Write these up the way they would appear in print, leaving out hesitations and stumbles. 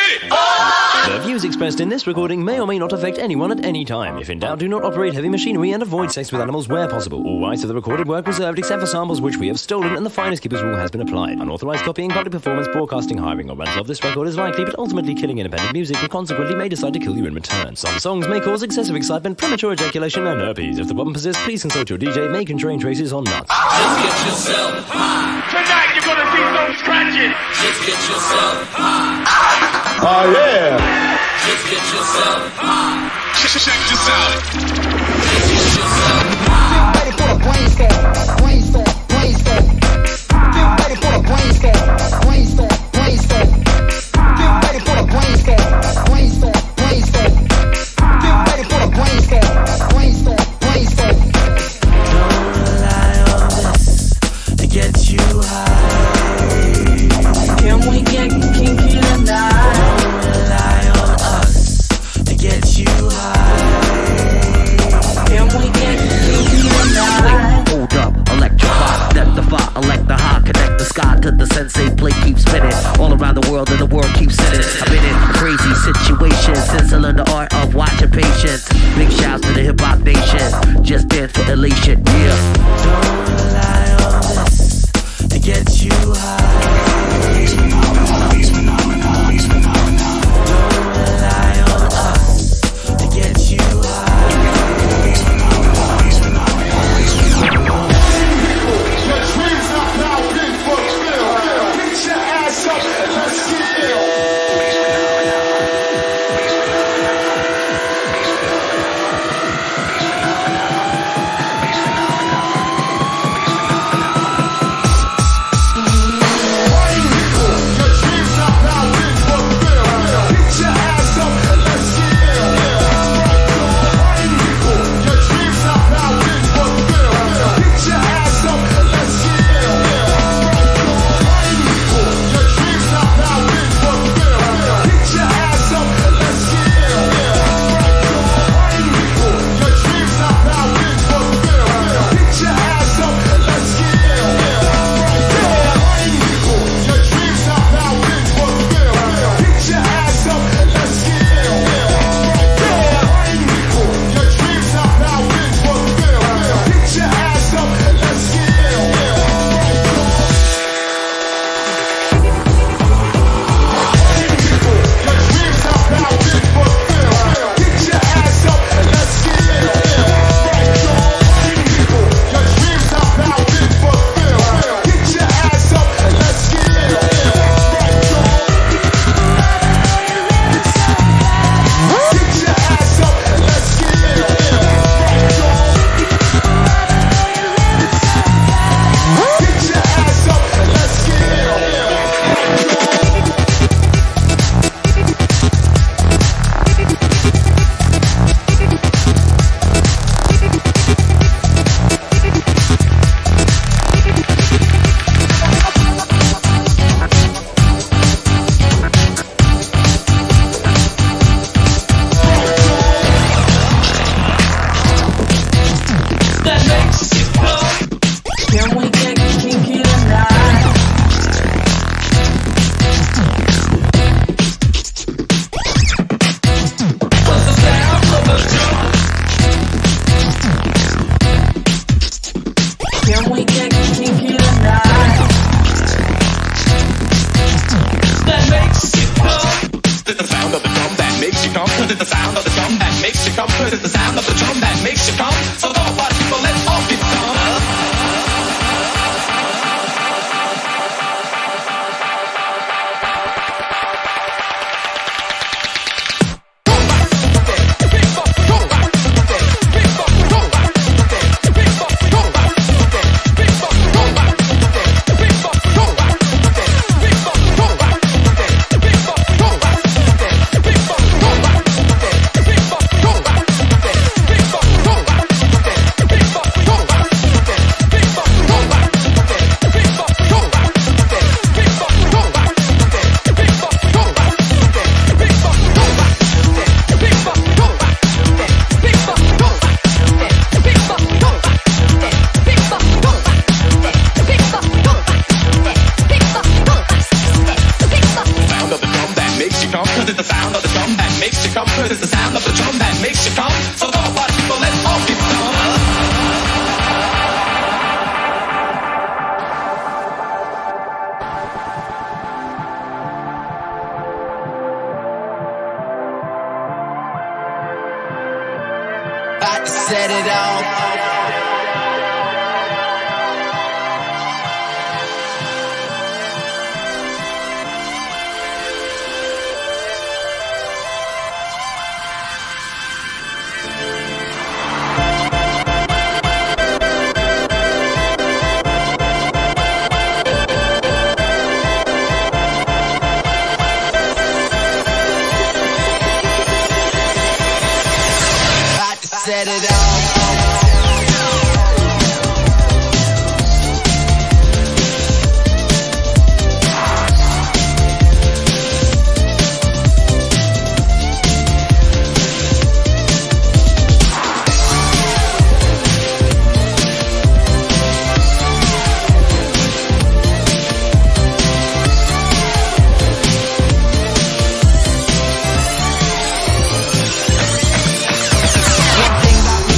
hit it! The views expressed in this recording may or may not affect anyone at any time. If in doubt, do not operate heavy machinery and avoid sex with animals where possible. All rights of the recorded work reserved except for samples which we have stolen, and the finest keepers rule has been applied. Unauthorized copying, public performance, broadcasting, hiring, or rental of this record is likely, but ultimately killing independent music, and consequently may decide to kill you in return. Some songs may cause excessive excitement, premature ejaculation, and herpes. If the problem persists, please consult your DJ. May contain traces on nuts. Just get yourself high. Tonight you're gonna see some scratching. Just get yourself high. Oh yeah. Just get yourself high. Check this out. Just get yourself high. Get ready for the brainstorm. Brainstorm. Brainstorm. Get ready for the brainstorm. Brainstorm. Brainstorm. Get ready for the brainstorm. Brainstorm. Brainstorm. Get ready for the brainstorm. Brainstorm. Brainstorm. Don't rely on this to get you high. Can we get kinky tonight? Don't rely on us to get you high. Can we get kinky tonight? Hold up, electrify, step the fire, elect the high, connect the sky to the sensei play, keep spinning all around the world and the world keeps spinning. I've been in crazy situations since I learned the art of watching patience. Big shouts to the hip hop nation, just dance for elation, yeah. Don't rely on this to get you high. These phenomena, these phenomena, these phenomena. Don't rely on us to get you high. These phenomena, these phenomena, these phenomena. Your dreams have now been fulfilled. Get your ass up and let's get ill. makes you come, cause it's the sound of the drum that makes you come, cause it's the sound of the drum that makes you come. So come on, party people, let's all get some. Set it off. Set it off. One thing about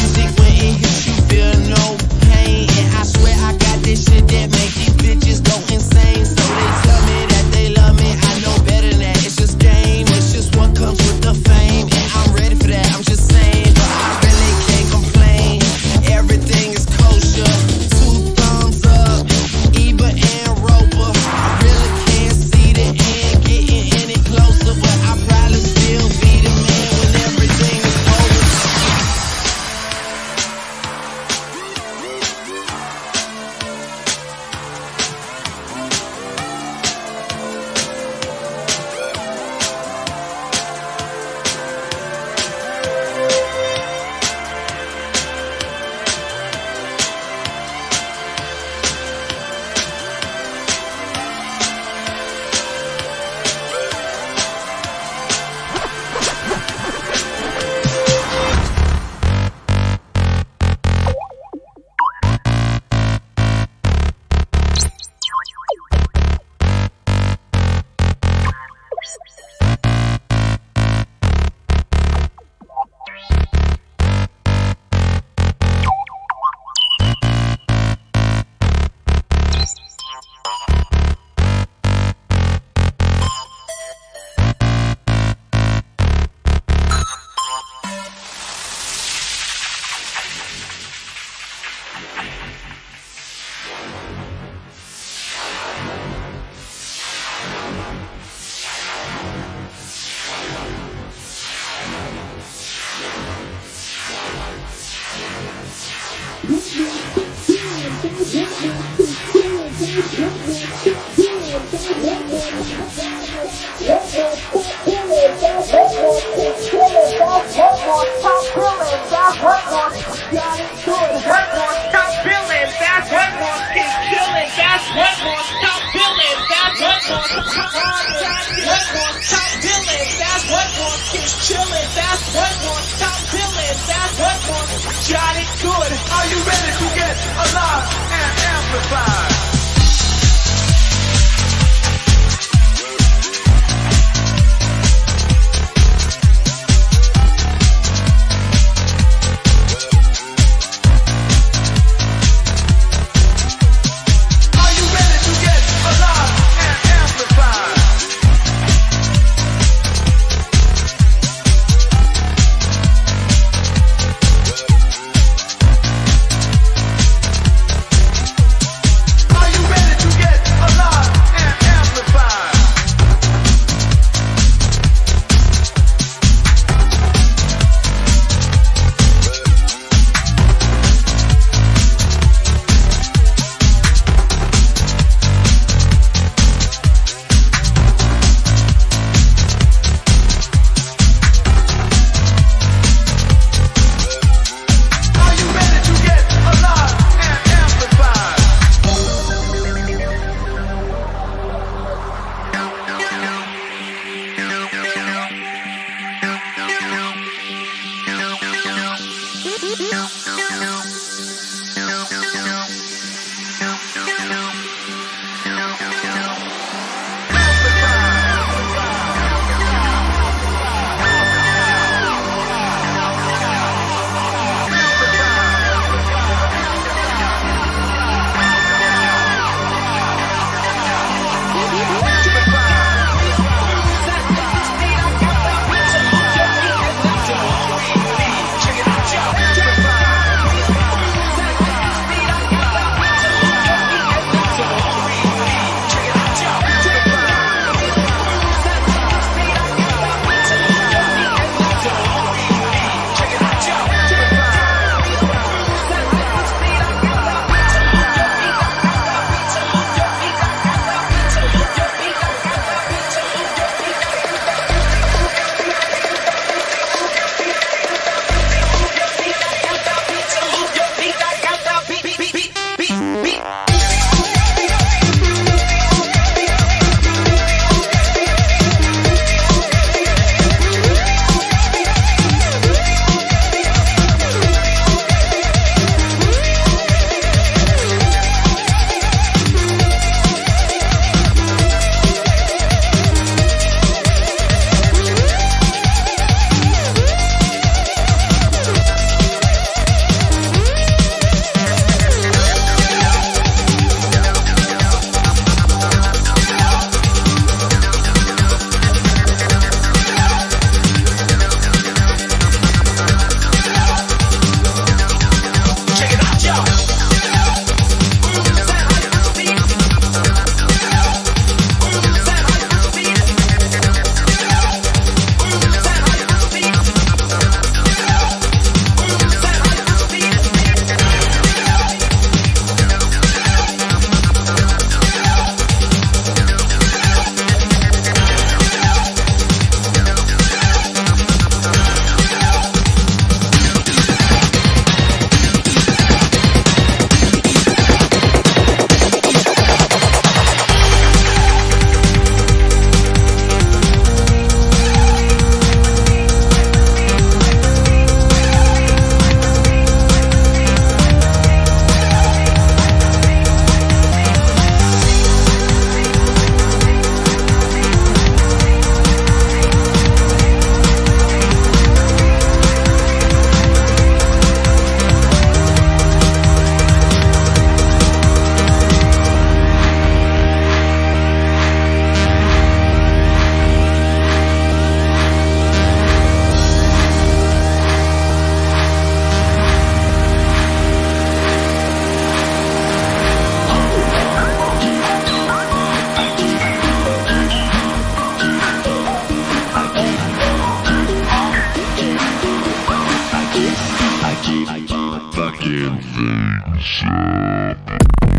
fucking things up.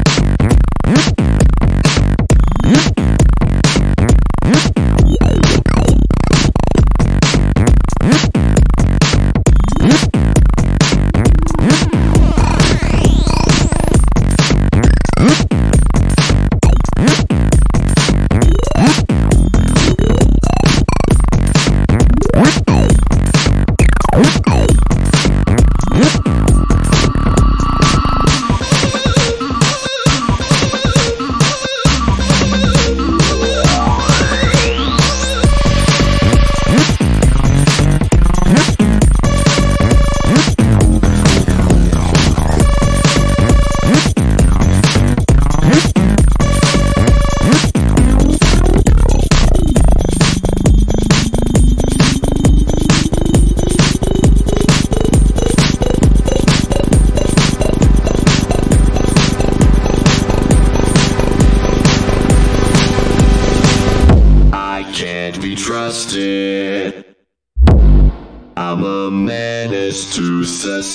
Can't be trusted. I'm a menace to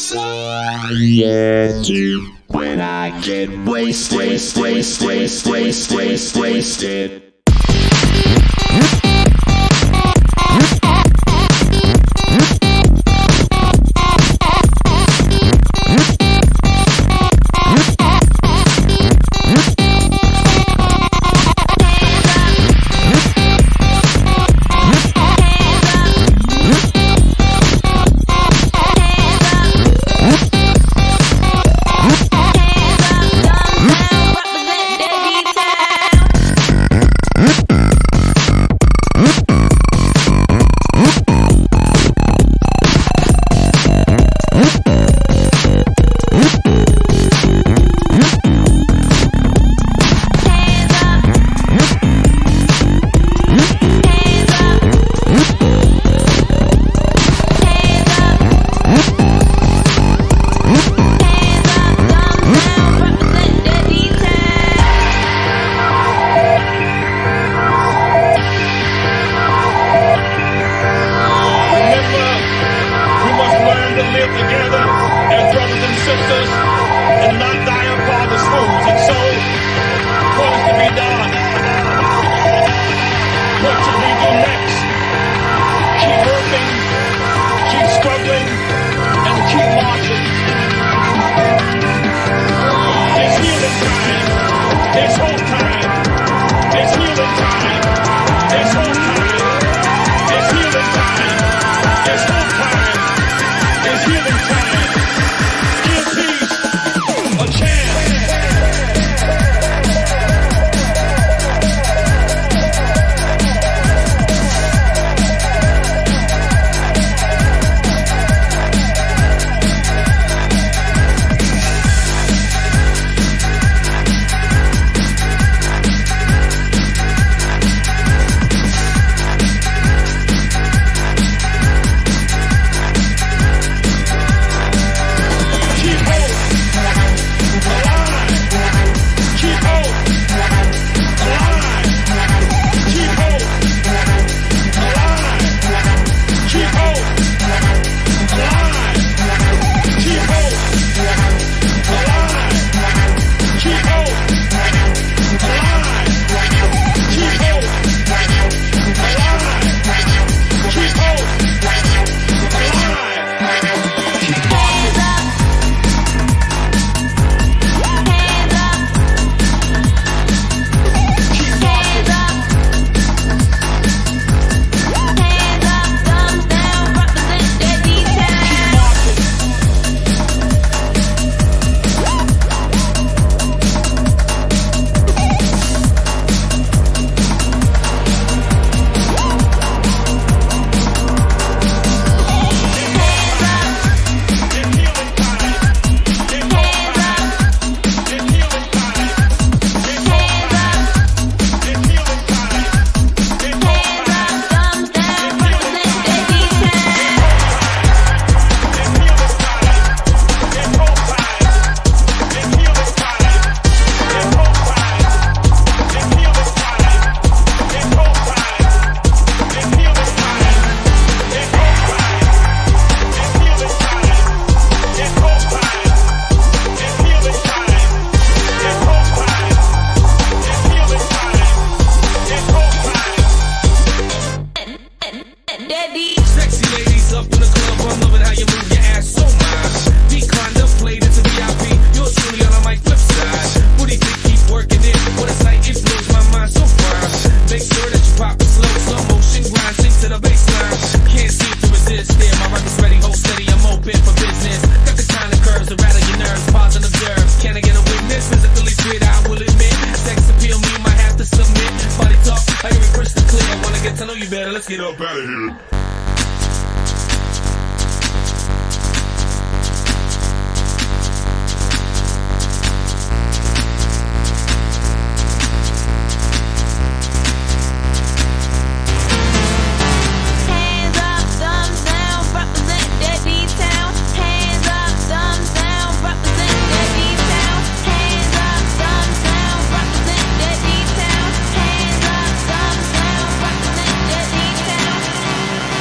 society. When I get wasted. daddy. Sexy ladies up in the club, I'm loving how you move your ass so much. Decline to play this a VIP. Yours truly on a mic flip side. Booty big, keep working it. What a sight, it blows my mind so fine. Make sure that you pop it slow motion grind, sing to the baseline. Can't seem to resist. There, my record's ready, hold steady, I'm open for business. Got the kind of curves that rattle your nerves, pause and observe. Can I get a witness? Physically fit, I will admit. Sex appeal, me might have to submit. Body talk, I hear it crystal clear. I wanna get to know you better, let's get up out of here. Hands up, thumbs down, represent that D-Town. Hands up, thumbs down, represent that D-Town. Hands up, thumbs down, represent that D-Town. Hands up, thumbs down, represent that D-Town.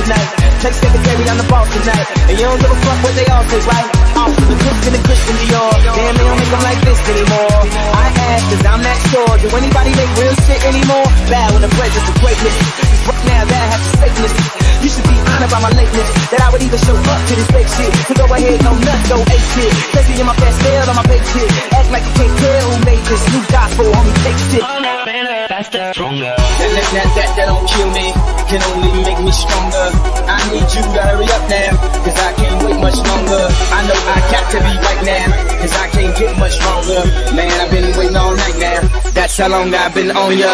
tonight. Take secretary, I'm the boss tonight. And you don't give a fuck what they all say, right? Off to the Christian and Christian Dior. Damn, they don't make them like this anymore. I ask, cause I'm not sure. Do anybody make real shit anymore? Bad when the presence of greatness. Cause right now that I have to fakeness. You should be honored by my lateness. That I would even show up to this fake shit. So go ahead, go nuts, go ape shit. Especially in my best sale on my fake shit. Act like you can't tell who made this new gospel, homie, take shit. Faster, stronger. That don't kill me, can only make me stronger. I need you to hurry up now, cause I can't wait much longer. I know I got to be right now, cause I can't get much longer. Man, I've been waiting all night now. That's how long I've been on ya.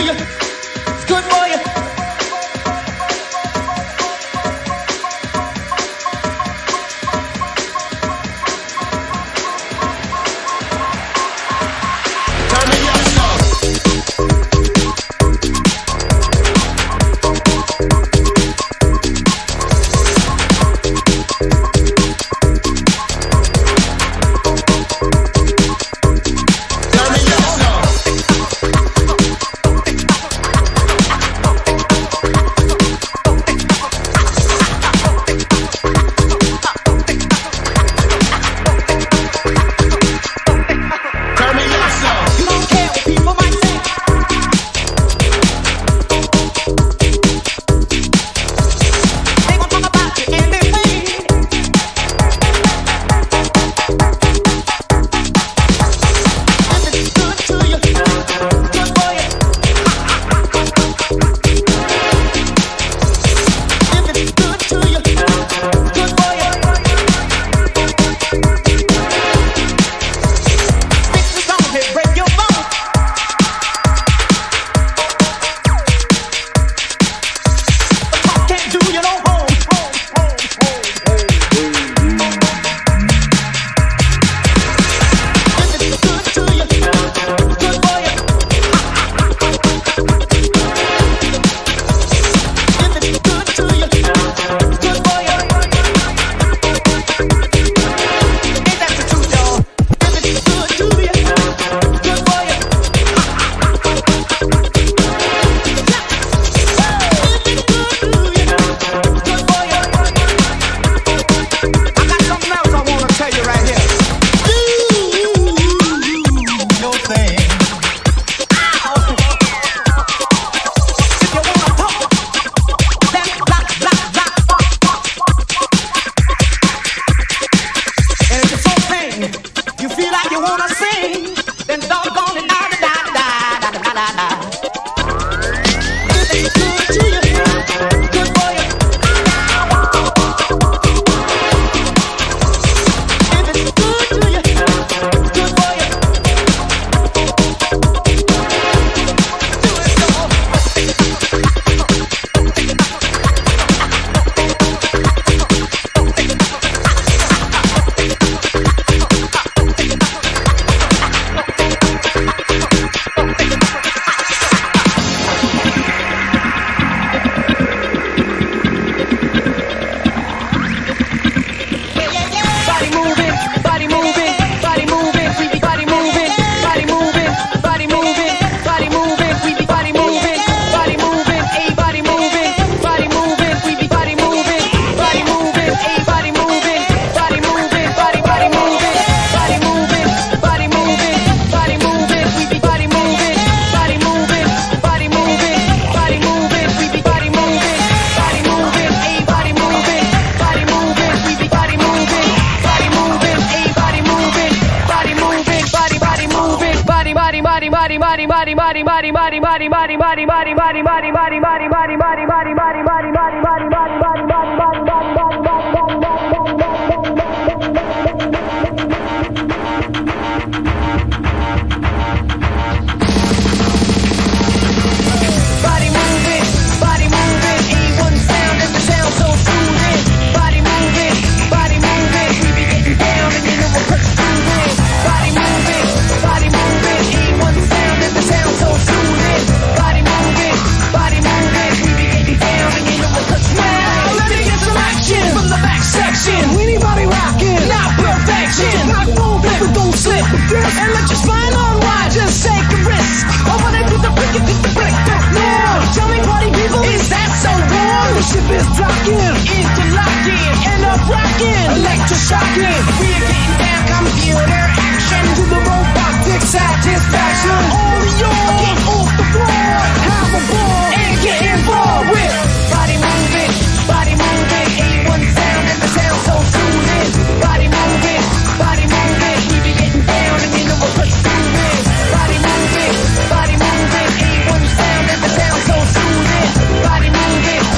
you. Good for you.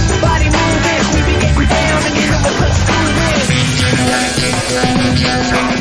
Body moving,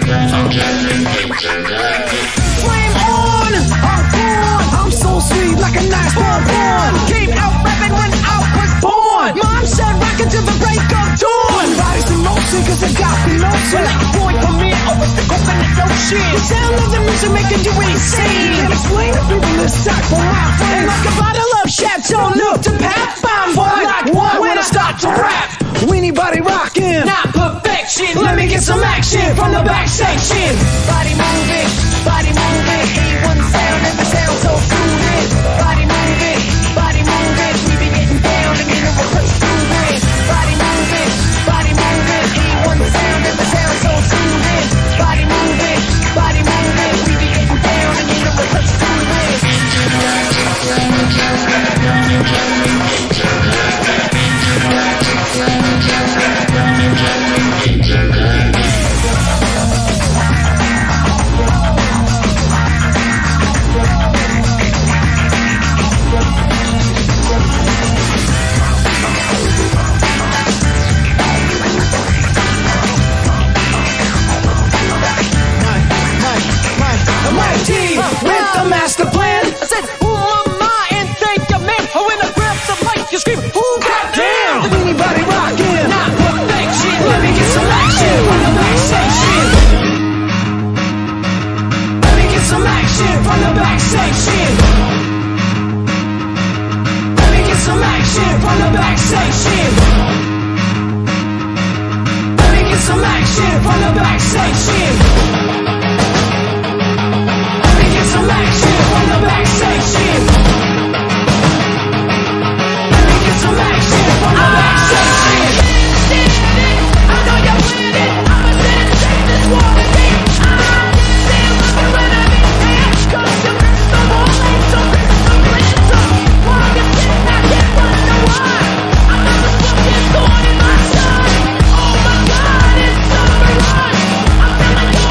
is a gospel notion. Boy, come in, open the ocean. The sound of the music making you insane. Can't explain to people this talk for my friends. Like a bottle of Chateau Neuf to pap. I'm like one when I start to rap. Anybody rockin'? Not perfection. Let me get some action from the back section. Body moving, body moving. A1 sound and the sound so soothing. Body moving, body moving. We be getting down and getting real grooving. Body moving, body moving. A1 sound and the sound so soothing. Body moving, body moving. We be getting down and getting real grooving. With the master plan, I said, who am I? And think of me. When I grab the mic, you scream, who goddamn? Anybody rockin'? Not perfection. Let me get some action from the back section. Let me get some action from the back section. Let me get some action from the back section. Let me get some action from the back section. Some action from the back section. Let me get some action from the back section. I know you're with it. I'm a sensation that's wanting me. I'm still looking when I be here. Cause you're the whole ain't so why you think I can't wonder why? I'm not the fucking thorn in my side. Oh my God, it's summer run. I'm feeling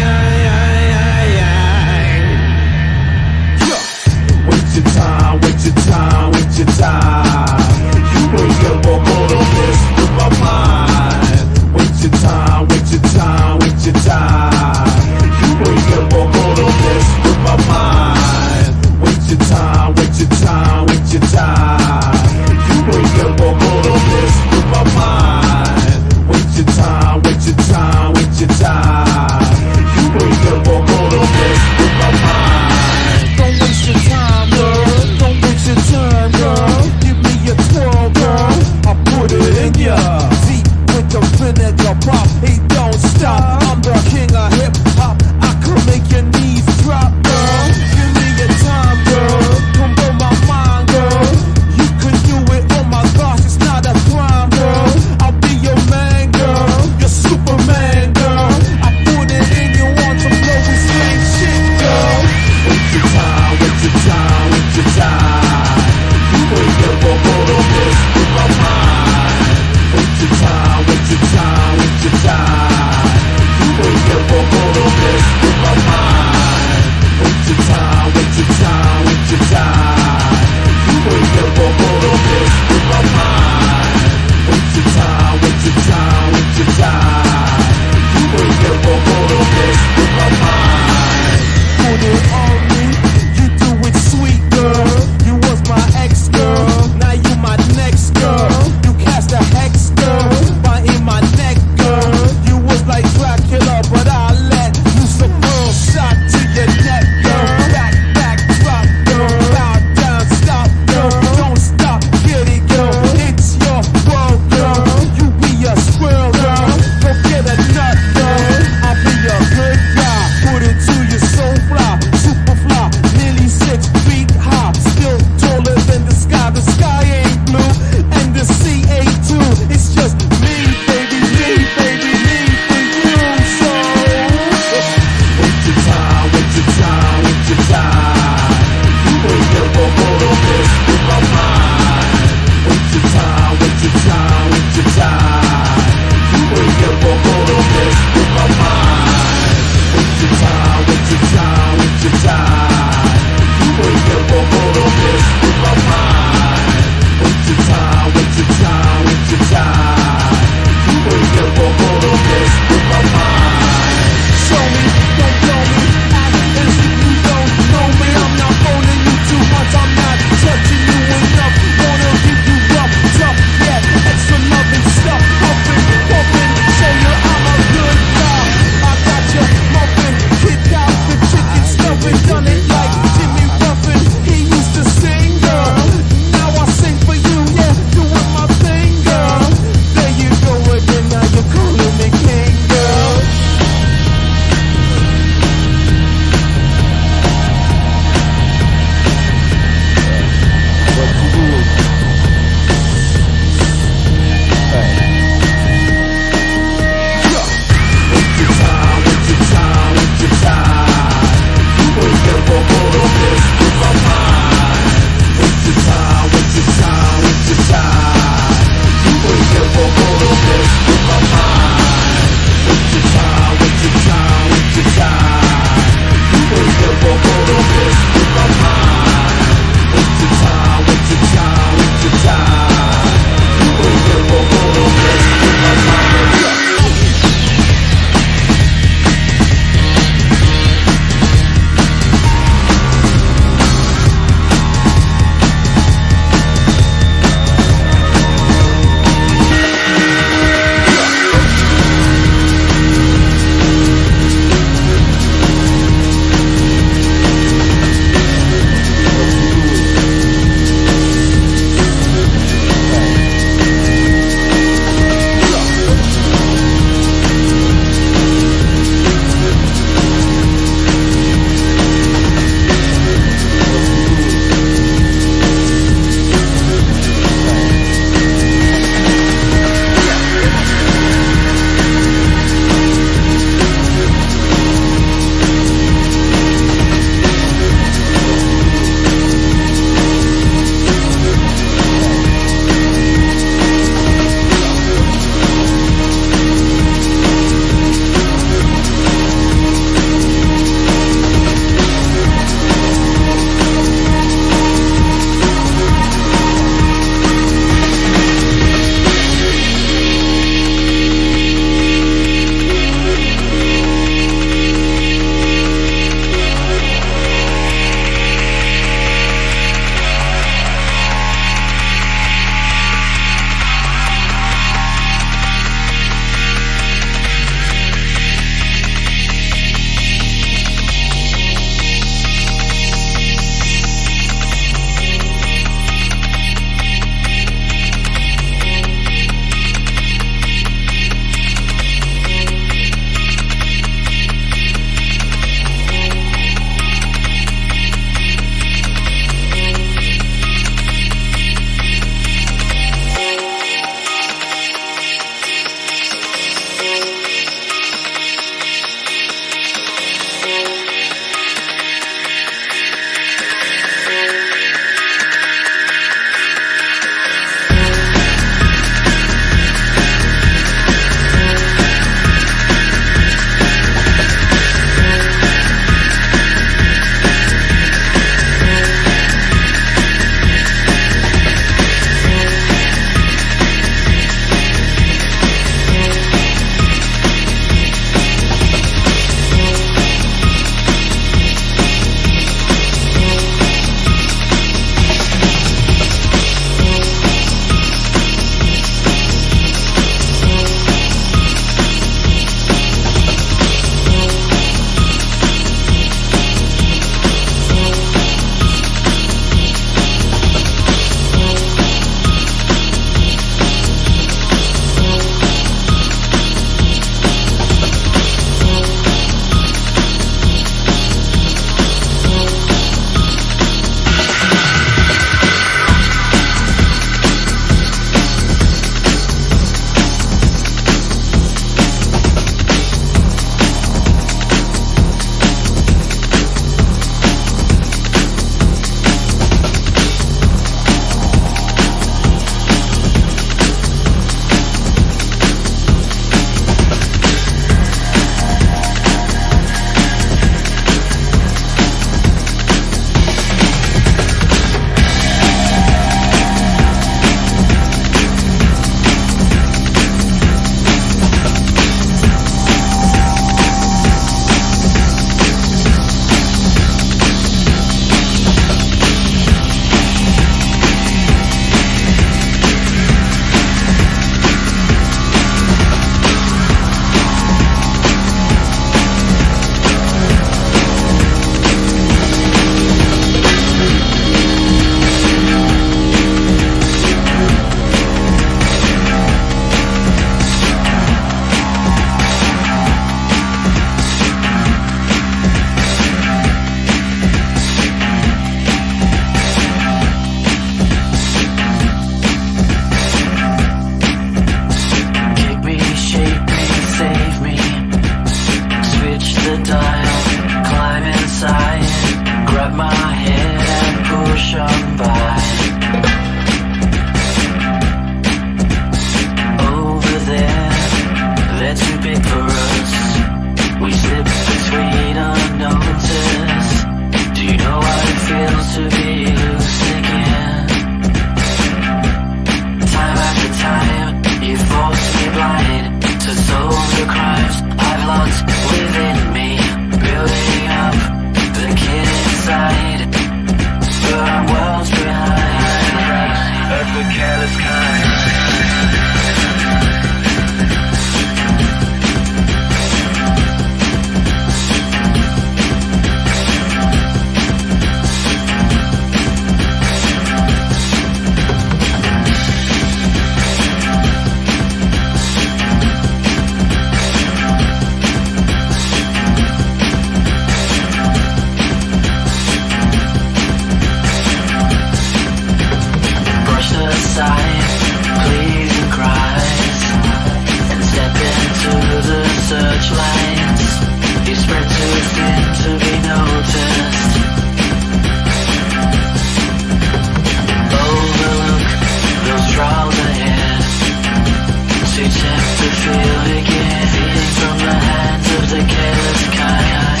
too tempted to feel again. Feeding from the hands of the careless kind.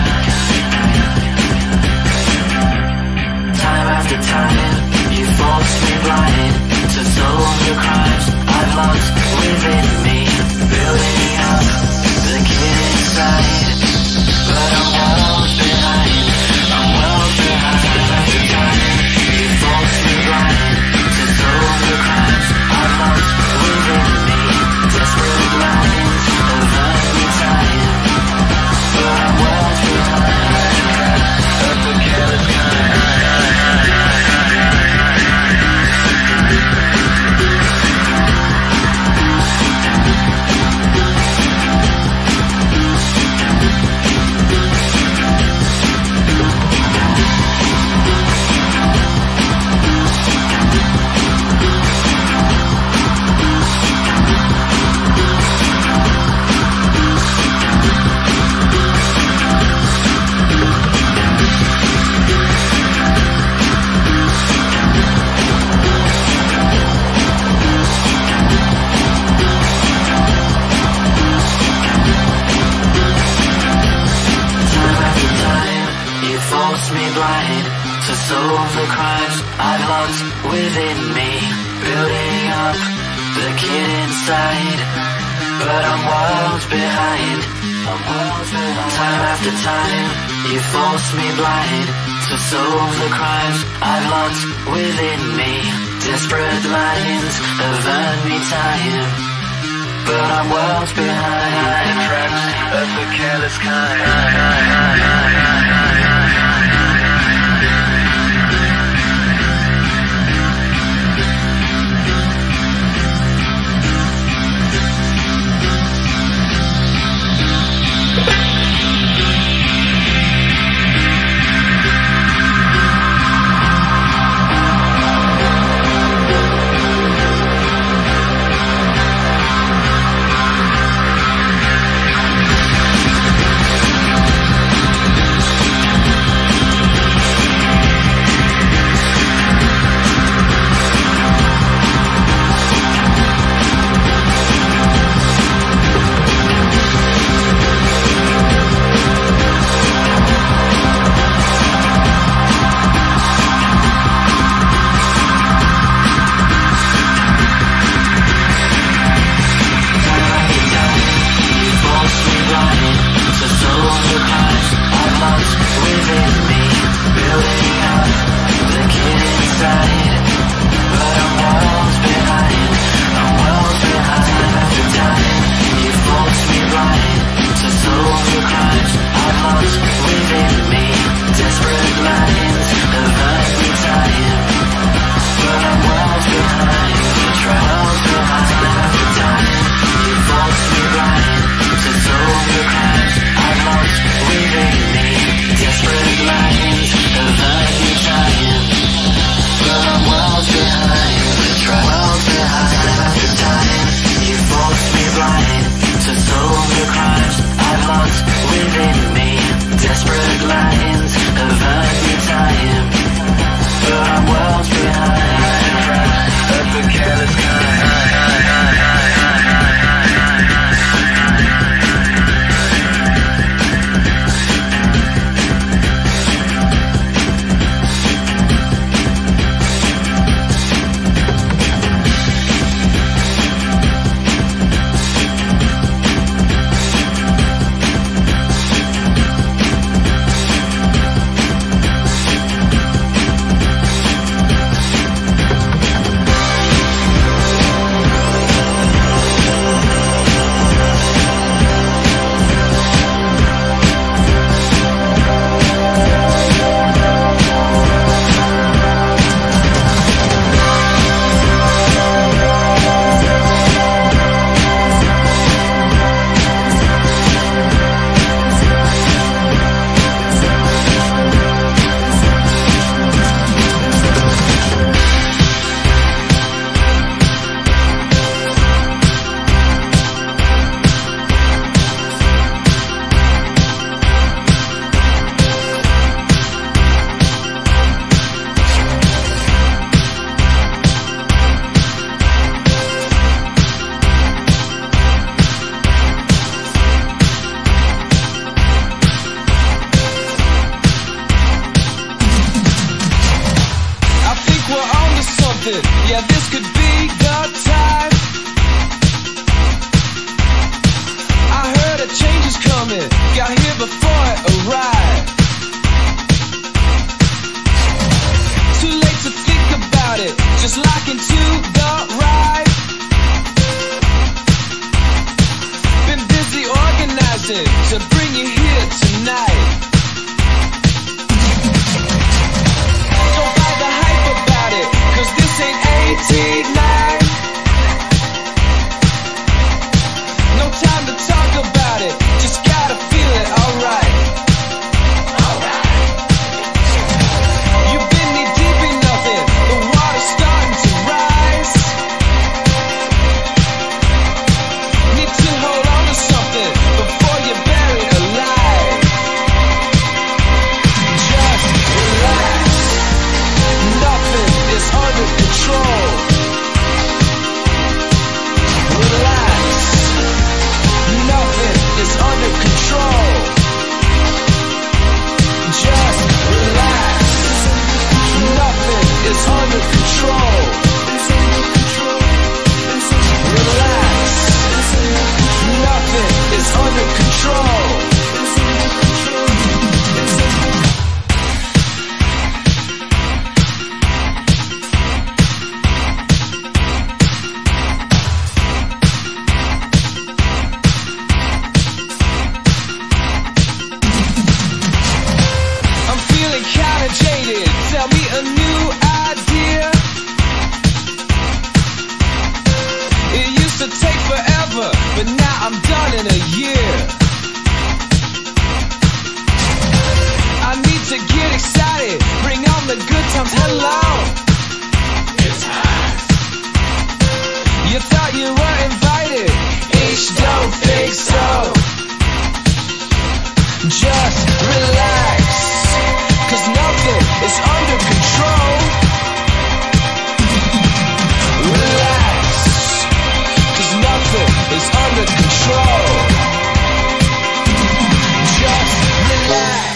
Time after time, you forced me blind to solve the crimes I've lost within me, building up the kid inside. But I'm worlds behind, I'm worlds behind. Time after time, you forced me blind to solve the crimes I've lost within me. Desperate lines of ugly time, but I'm worlds behind. Of the careless kind. Me blind to solve the crimes I've locked within me, building up the kid inside. But I'm worlds behind, I'm worlds behind. Time after time, you forced me blind to solve the crimes I've locked within me. Desperate lines have earned me time, but I'm worlds behind. Traps of the careless kind. I'm done in a year. I need to get excited, bring on the good times, hello. It's hot. You thought you were invited, don't think so. Just relax, 'cause nothing is under control. Relax, 'cause nothing is under control. Just relax.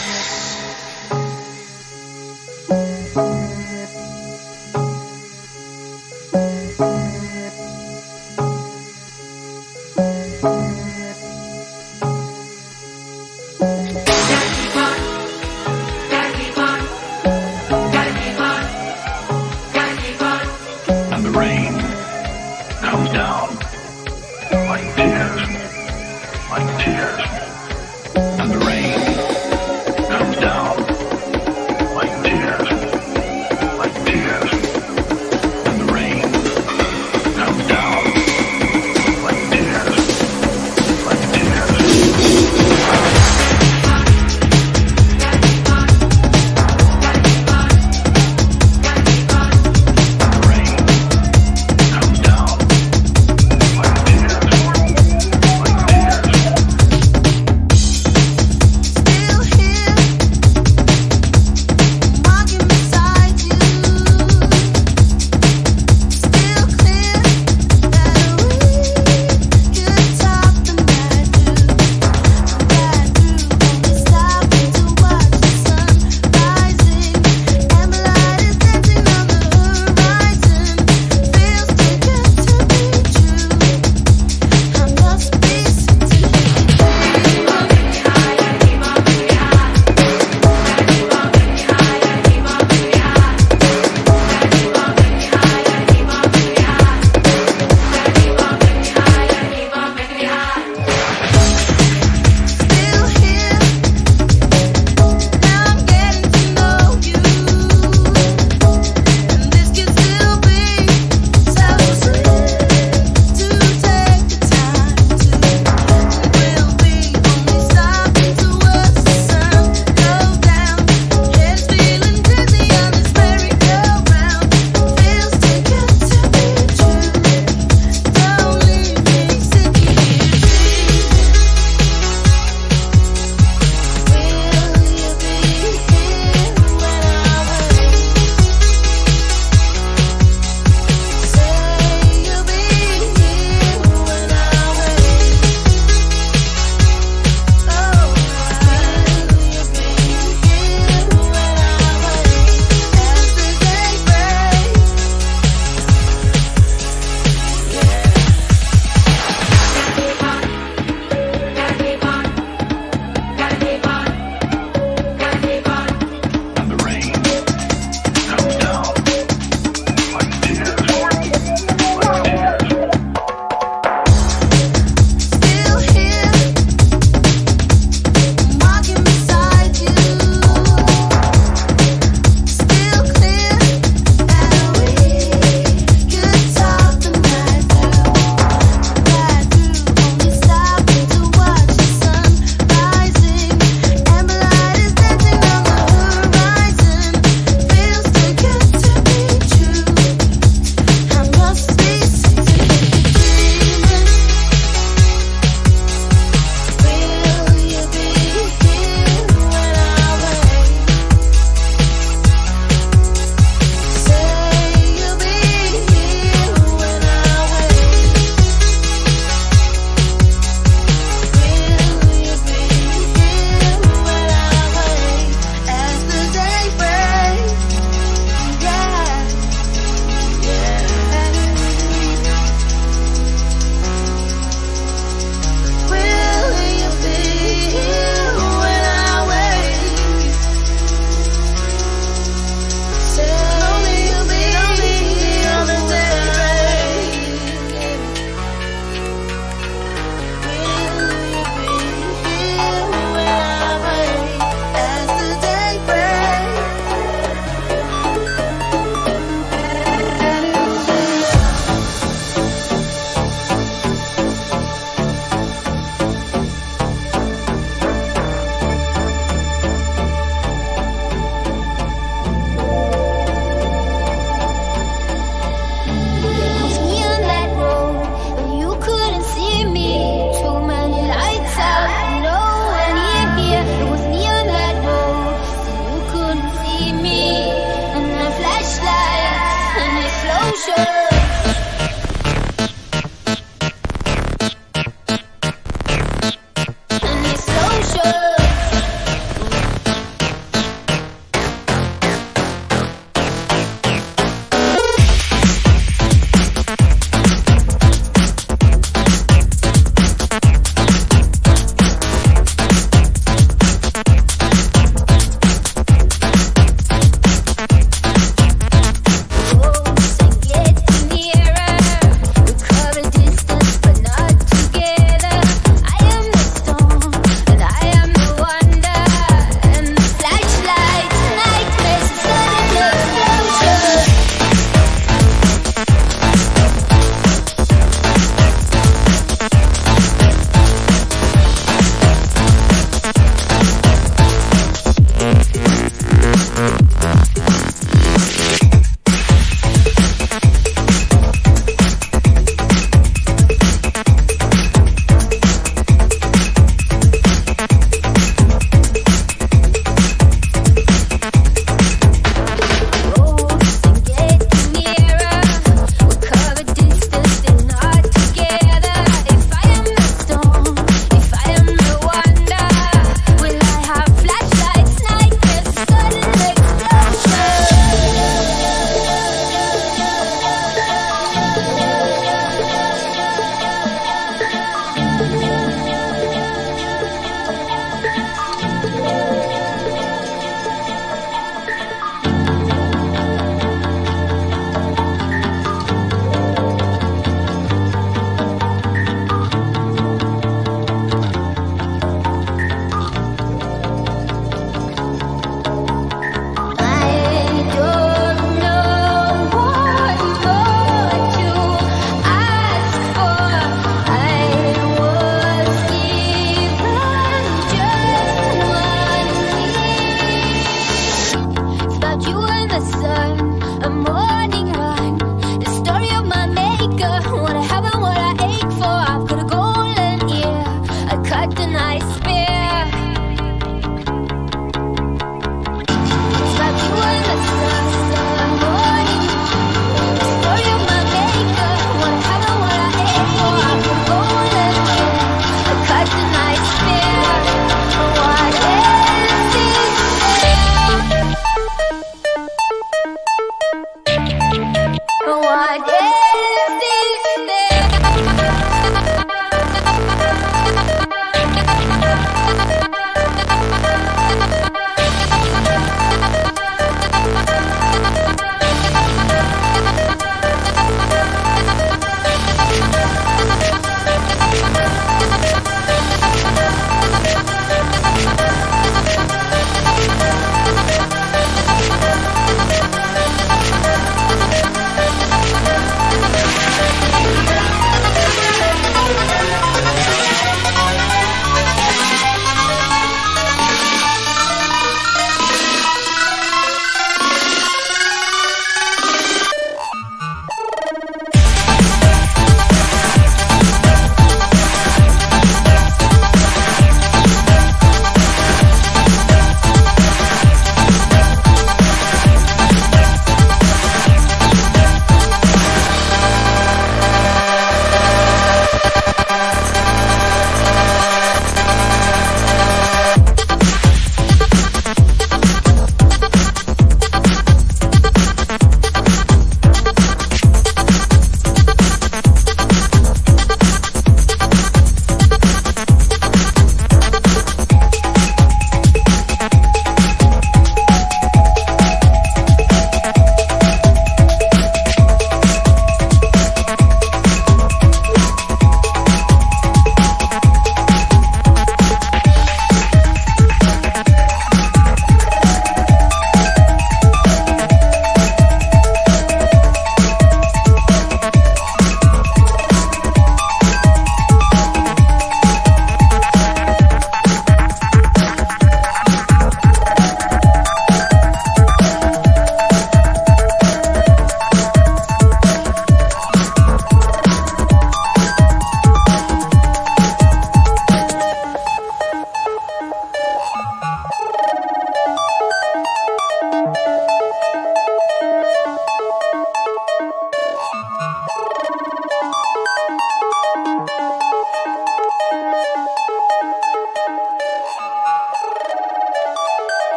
And the rain comes down like tears, like tears.